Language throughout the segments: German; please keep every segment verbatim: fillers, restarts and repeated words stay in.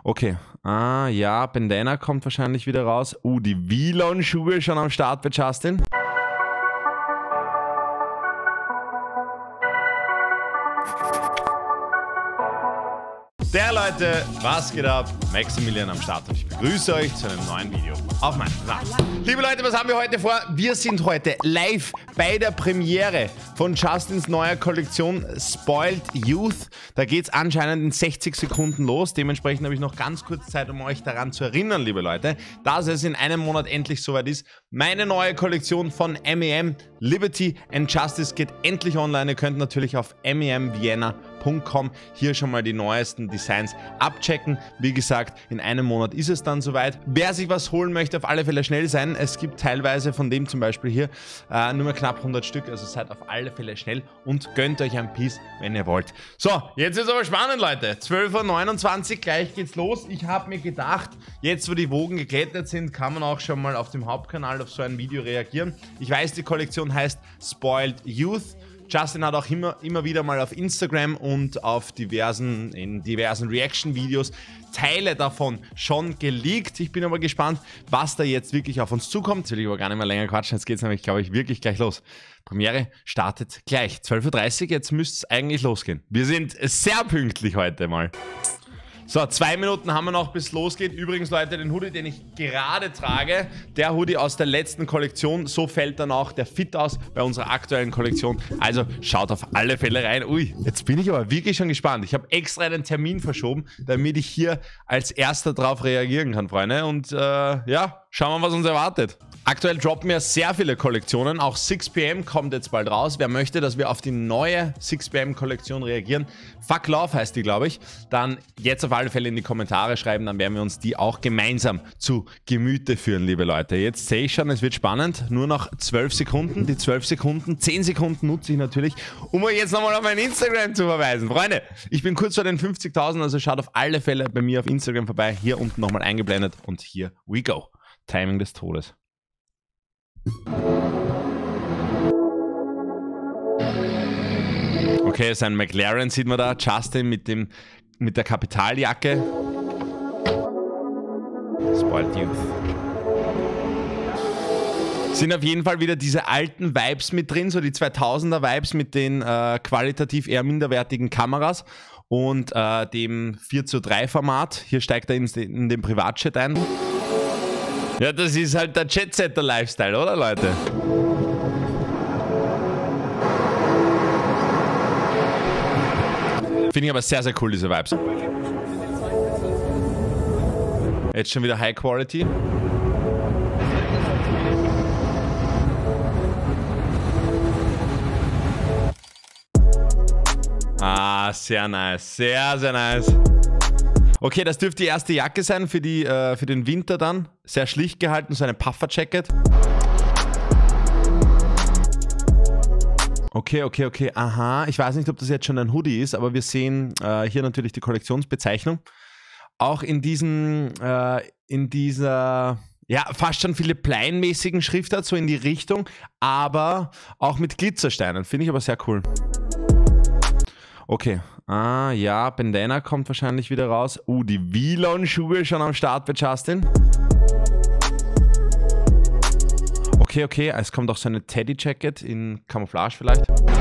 Okay, ah ja, Bandana kommt wahrscheinlich wieder raus. Uh, die Vilon-Schuhe schon am Start bei Justin. Der Leute, was geht ab? Maximilian am Start und ich begrüße euch zu einem neuen Video auf meinem Kanal. Liebe Leute, was haben wir heute vor? Wir sind heute live bei der Premiere von Justins neuer Kollektion Spoiled Youth. Da geht es anscheinend in sechzig Sekunden los. Dementsprechend habe ich noch ganz kurz Zeit, um euch daran zu erinnern, liebe Leute, dass es in einem Monat endlich soweit ist. Meine neue Kollektion von M E M, Liberty and Justice, geht endlich online. Ihr könnt natürlich auf M E M Vienna punkt com hier schon mal die neuesten Designs abchecken. Wie gesagt, in einem Monat ist es dann soweit. Wer sich was holen möchte, auf alle Fälle schnell sein. Es gibt teilweise von dem zum Beispiel hier äh, nur mehr knapp hundert Stück, also seid auf alle Fälle schnell und gönnt euch ein Piece, wenn ihr wollt. So, jetzt ist aber spannend, Leute. zwölf Uhr neunundzwanzig, gleich geht's los. Ich habe mir gedacht, jetzt wo die Wogen geglättet sind, kann man auch schon mal auf dem Hauptkanal auf so ein Video reagieren. Ich weiß, die Kollektion heißt Spoiled Youth. Justin hat auch immer, immer wieder mal auf Instagram und auf diversen, in diversen Reaction-Videos Teile davon schon geleakt. Ich bin aber gespannt, was da jetzt wirklich auf uns zukommt. Jetzt will ich aber gar nicht mehr länger quatschen. Jetzt geht es nämlich, glaube ich, wirklich gleich los. Premiere startet gleich. zwölf Uhr dreißig, jetzt müsste es eigentlich losgehen. Wir sind sehr pünktlich heute mal. So, zwei Minuten haben wir noch, bis es losgeht. Übrigens, Leute, den Hoodie, den ich gerade trage, der Hoodie aus der letzten Kollektion, so fällt dann auch der Fit aus bei unserer aktuellen Kollektion. Also schaut auf alle Fälle rein. Ui, jetzt bin ich aber wirklich schon gespannt. Ich habe extra einen Termin verschoben, damit ich hier als Erster drauf reagieren kann, Freunde. Und äh, ja, schauen wir, was uns erwartet. Aktuell droppen ja sehr viele Kollektionen, auch six P M kommt jetzt bald raus. Wer möchte, dass wir auf die neue six P M Kollektion reagieren, Fuck Love heißt die, glaube ich, dann jetzt auf alle Fälle in die Kommentare schreiben, dann werden wir uns die auch gemeinsam zu Gemüte führen, liebe Leute. Jetzt sehe ich schon, es wird spannend, nur noch zwölf Sekunden, die zwölf Sekunden, zehn Sekunden nutze ich natürlich, um euch jetzt nochmal auf mein Instagram zu verweisen. Freunde, ich bin kurz vor den fünfzigtausend, also schaut auf alle Fälle bei mir auf Instagram vorbei, hier unten nochmal eingeblendet und here we go. Timing des Todes. Okay, sein McLaren sieht man da, Justin mit, dem, mit der Kapitaljacke. Spoiled Youth. Sind auf jeden Fall wieder diese alten Vibes mit drin, so die zweitausender Vibes mit den äh, qualitativ eher minderwertigen Kameras und äh, dem vier zu drei Format. Hier steigt er in, in den Privatjet ein. Ja, das ist halt der Jet-Setter-Lifestyle, oder Leute? Finde ich aber sehr, sehr cool, diese Vibes. Jetzt schon wieder High Quality. Ah, sehr nice. Sehr, sehr nice. Okay, das dürfte die erste Jacke sein für, die, äh, für den Winter dann. Sehr schlicht gehalten, so eine Puffer-Jacket. Okay, okay, okay, aha. Ich weiß nicht, ob das jetzt schon ein Hoodie ist, aber wir sehen äh, hier natürlich die Kollektionsbezeichnung. Auch in diesen, äh, in dieser, ja, fast schon Philipp-Plein-mäßigen Schriftart, so in die Richtung, aber auch mit Glitzersteinen. Finde ich aber sehr cool. Okay, ah ja, Bandana kommt wahrscheinlich wieder raus. Uh, die Vilon-Schuhe schon am Start bei Justin. Okay, okay, es kommt auch so eine Teddy-Jacket in Camouflage vielleicht.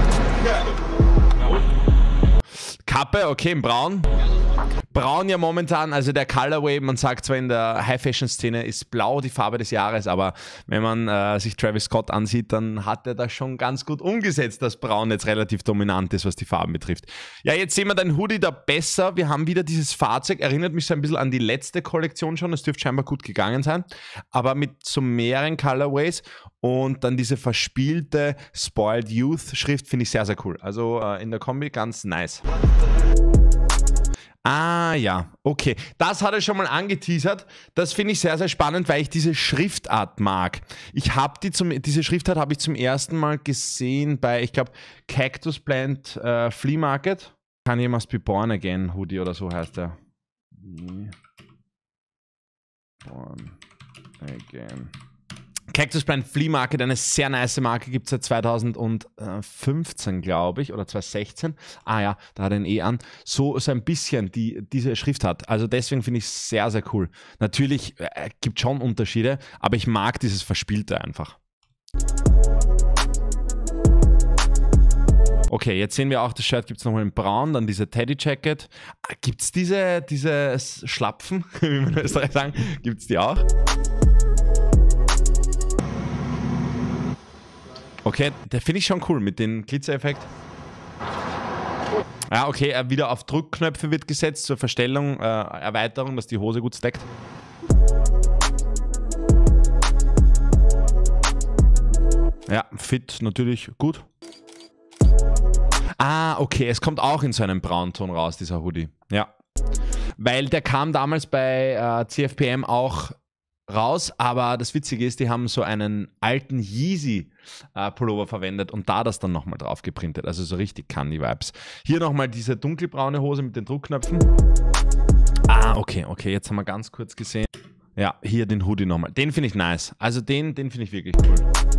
Kappe, okay, in Braun. Braun ja momentan, also der Colorway, man sagt zwar in der High-Fashion-Szene ist blau die Farbe des Jahres, aber wenn man äh, sich Travis Scott ansieht, dann hat er das schon ganz gut umgesetzt, dass Braun jetzt relativ dominant ist, was die Farben betrifft. Ja, jetzt sehen wir den Hoodie da besser. Wir haben wieder dieses Fahrzeug, erinnert mich so ein bisschen an die letzte Kollektion schon, es dürfte scheinbar gut gegangen sein, aber mit so mehreren Colorways und dann diese verspielte Spoiled Youth Schrift finde ich sehr, sehr cool. Also äh, in der Kombi ganz nice. Ah ja, okay. Das hat er schon mal angeteasert. Das finde ich sehr, sehr spannend, weil ich diese Schriftart mag. Ich habe die zum, diese Schriftart habe ich zum ersten Mal gesehen bei, ich glaube, Cactus Plant äh, Flea Market. Kanye Must Be Born Again Hoodie oder so heißt der. Born Again. Cactus Brand Flea Market, eine sehr nice Marke, gibt es seit zweitausendfünfzehn, glaube ich, oder zweitausendsechzehn. Ah ja, da hat er ihn eh an. So, so ein bisschen die, diese Schrift hat. Also deswegen finde ich es sehr, sehr cool. Natürlich äh, gibt es schon Unterschiede, aber ich mag dieses Verspielte einfach. Okay, jetzt sehen wir auch, das Shirt gibt es nochmal in braun, dann diese Teddy Jacket. Gibt es diese, diese Schlapfen, wie wir in Österreich sagen, gibt es die auch? Okay, der finde ich schon cool mit dem Glitzereffekt. Ja, okay, er wieder auf Druckknöpfe wird gesetzt zur Verstellung, äh, Erweiterung, dass die Hose gut stackt. Ja, fit natürlich gut. Ah, okay, es kommt auch in so einem Braunton raus, dieser Hoodie. Ja, weil der kam damals bei äh, C F P M auch raus, aber das Witzige ist, die haben so einen alten Yeezy äh, Pullover verwendet und da das dann nochmal drauf geprintet. Also so richtig Candy-Vibes. Hier nochmal diese dunkelbraune Hose mit den Druckknöpfen. Ah, okay, okay, jetzt haben wir ganz kurz gesehen. Ja, hier den Hoodie nochmal. Den finde ich nice. Also den, den finde ich wirklich cool.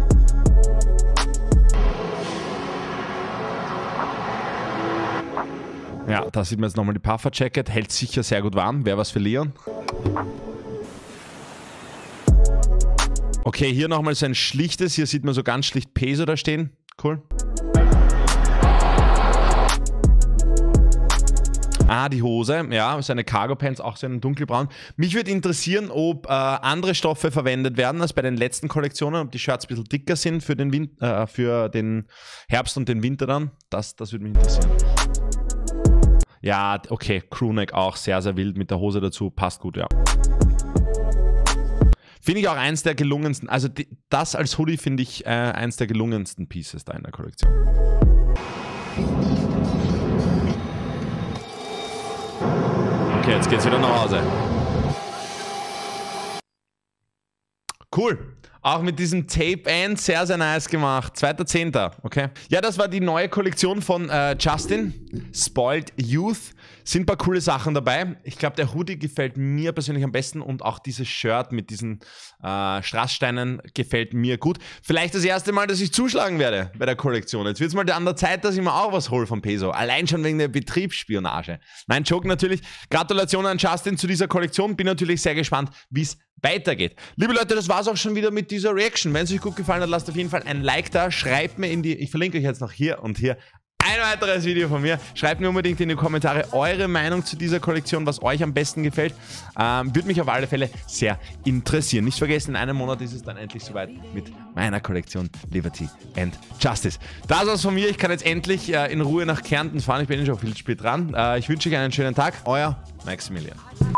Ja, da sieht man jetzt nochmal die Puffer-Jacket. Hält sicher sehr gut warm. Wäre was für Leon. Okay, hier nochmal so ein schlichtes. Hier sieht man so ganz schlicht Peso da stehen. Cool. Ah, die Hose. Ja, seine Cargo-Pants, auch so einen dunkelbraun. Mich würde interessieren, ob äh, andere Stoffe verwendet werden als bei den letzten Kollektionen. Ob die Shirts ein bisschen dicker sind für den, Win äh, für den Herbst und den Winter dann. Das, das würde mich interessieren. Ja, okay, Crewneck auch sehr, sehr wild mit der Hose dazu. Passt gut, ja. Finde ich auch eins der gelungensten. Also die, das als Hoodie finde ich äh, eins der gelungensten Pieces da in der Kollektion. Okay, jetzt geht's wieder nach Hause. Cool. Auch mit diesem Tape-End sehr, sehr nice gemacht. zweiter zehnter Okay. Ja, das war die neue Kollektion von äh, Justin. Spoiled Youth. Sind ein paar coole Sachen dabei. Ich glaube, der Hoodie gefällt mir persönlich am besten und auch dieses Shirt mit diesen äh, Strasssteinen gefällt mir gut. Vielleicht das erste Mal, dass ich zuschlagen werde bei der Kollektion. Jetzt wird es mal an der Zeit, dass ich mir auch was hole von Peso. Allein schon wegen der Betriebsspionage. Nein, Joke natürlich. Gratulation an Justin zu dieser Kollektion. Bin natürlich sehr gespannt, wie es weitergeht. Liebe Leute, das war es auch schon wieder mit dieser Reaction. Wenn es euch gut gefallen hat, lasst auf jeden Fall ein Like da. Schreibt mir in die, ich verlinke euch jetzt noch hier und hier ein weiteres Video von mir. Schreibt mir unbedingt in die Kommentare eure Meinung zu dieser Kollektion, was euch am besten gefällt. Ähm, würde mich auf alle Fälle sehr interessieren. Nicht vergessen, in einem Monat ist es dann endlich soweit mit meiner Kollektion Liberty and Justice. Das war's von mir. Ich kann jetzt endlich äh, in Ruhe nach Kärnten fahren. Ich bin schon viel spät dran. Äh, ich wünsche euch einen schönen Tag. Euer Maximilian.